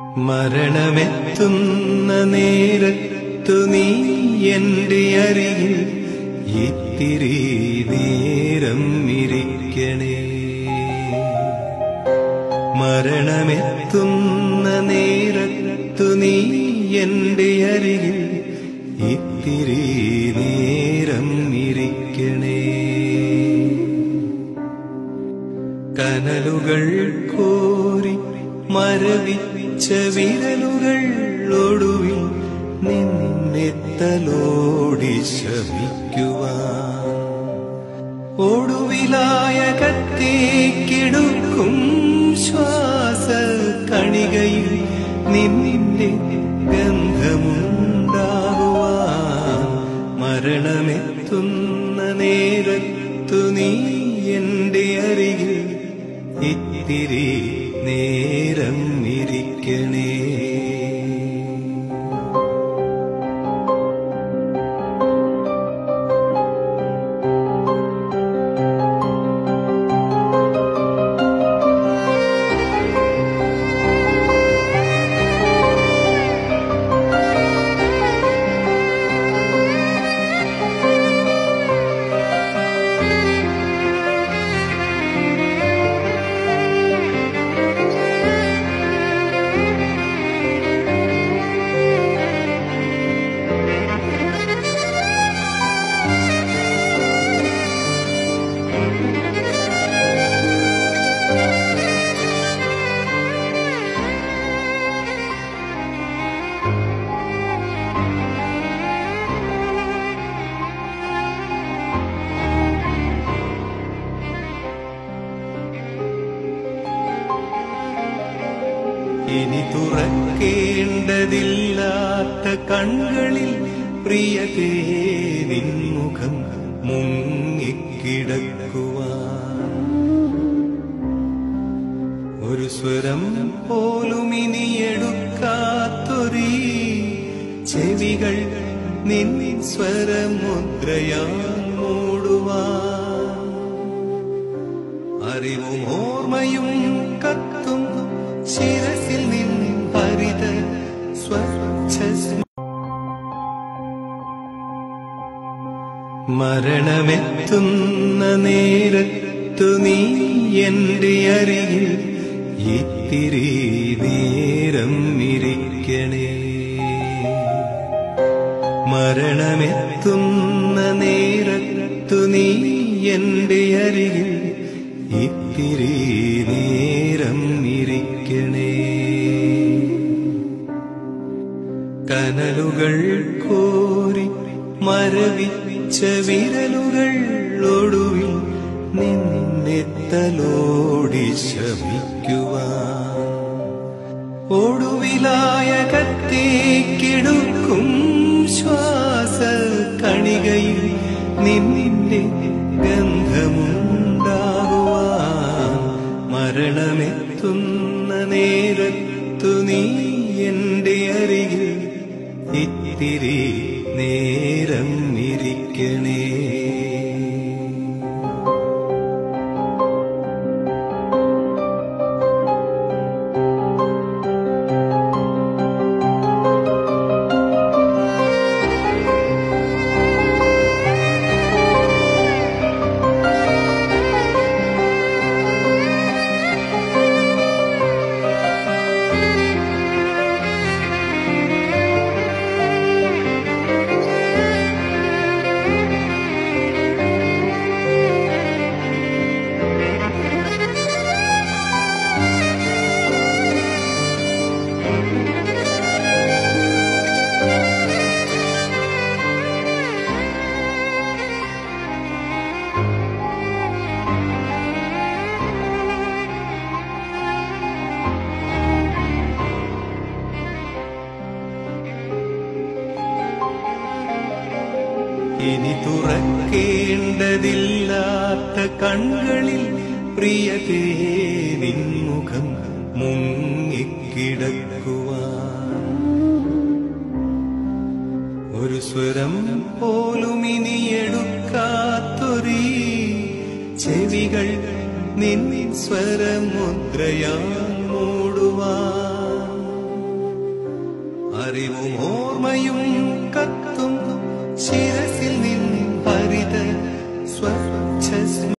മരണമെത്തുന്ന നേരത്തു നീ എന്റെ അരികിൽ ഇത്തിരി നേരം ഇരിക്കണേ. മരണമെത്തുന്ന നേരത്തു നീ എന്റെ അരികിൽ ഇത്തിരി നേരം ഇരിക്കണേ. കനലുകൾ കോരി മരവിച്ച വിരലുകൾ ഒടുവിൽ നിന്നെ തലോടി ശമിക്കുവാൻ. ഒടുവിലായ കത്തേക്കിടുക്കും ശ്വാസ കണികയിൽ നിന്നിന്റെ ഗന്ധമുണ്ടാകുവാൻ. മരണമെത്തുന്ന നേരത്തു നീ എന്റെ അരികിൽ ഇത്തിരി നേരം ഇരിക്കണേ. ഇനി തുറക്കേണ്ടതില്ലാത്ത കണ്ണുകളിൽ പ്രിയതേ നിൻമുഖം മുങ്ങിക്കിടക്കുവാൻ. ഒരു സ്വരം പോലും ഇനി എടുക്കാത്തൊരീ ചെവികൾ നിൻ സ്വരമുദ്രയാൽ മൂടുവാൻ. അറിവും ഓർമ്മയും കത്തും ശിരസിൽ നിൻ ഹരിത സ്വച്ഛ. മരണമെത്തുന്ന നേരത്തു നീ എന്റെ അരികിൽ ഇത്തിരി നേരം ഇരിക്കണേ. മരണമെത്തുന്ന നേരത്തു നീ എന്റെ അരികിൽ ഇത്തിരി നേരം ഇരിക്കണേ. കനലുകൾ കോരി മരവിച്ച വിരലുകൾ ഒടുവിൽ നിന്നെ തലോടി ശമിക്കുവാൻ. ഒടുവിലായ കത്തേക്കിടുക്കും ശ്വാസ കണികയിൽ നിന്നിന്റെ ഗന്ധമുണ്ടാകുവാൻ. മരണമെത്തുന്ന നേരത്തു നീ എന്റെ അരികിൽ ഇത്തിരി നേരം ഇരിക്കണേ. ഇനി തുറക്കേണ്ടതില്ലാത്ത കണ്ണുകളിൽ പ്രിയതേ നിൻമുഖം മുങ്ങിക്കിടക്കുവാൻ. ഒരു സ്വരം പോലും ഇനി എടുക്കാത്തൊരീ ചെവികൾ നിൻ സ്വരമുദ്രയാൽ മൂടുവാൻ. അറിവും ഓർമ്മയും കത്തും ശിരസിൽ നിൻ ഹരിത സ്വച്ഛ